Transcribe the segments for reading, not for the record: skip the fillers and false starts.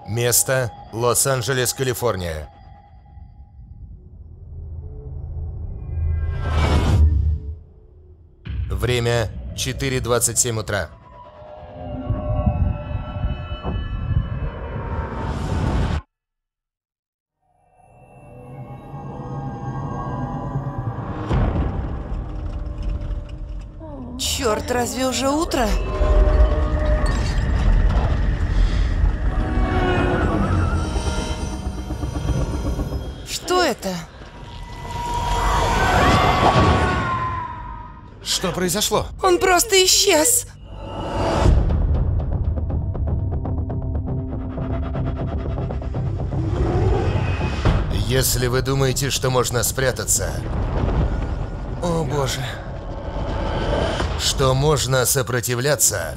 Место – Лос-Анджелес, Калифорния. Время – 4:27 утра. Черт, разве уже утро? Что это? Что произошло? Он просто исчез. Если вы думаете, что можно спрятаться, О боже. что можно сопротивляться,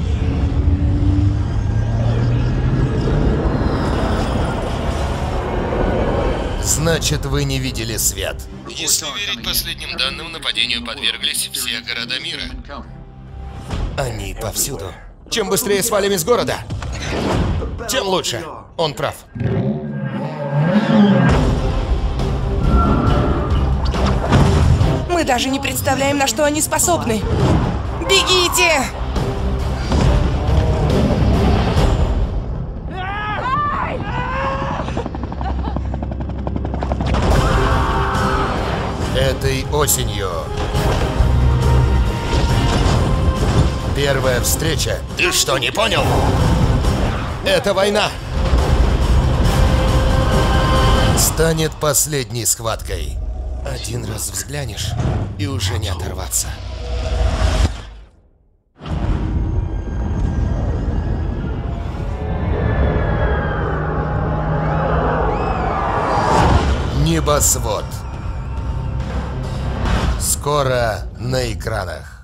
значит, вы не видели свет. Если верить последним данным, нападению подверглись все города мира. Они повсюду. Чем быстрее свалим из города, тем лучше. Он прав. Мы даже не представляем, на что они способны. Бегите! Этой осенью. Первая встреча. Ты что, не понял? Это война. Станет последней схваткой. Один раз взглянешь, и уже не оторваться. Небосвод. Скоро на экранах.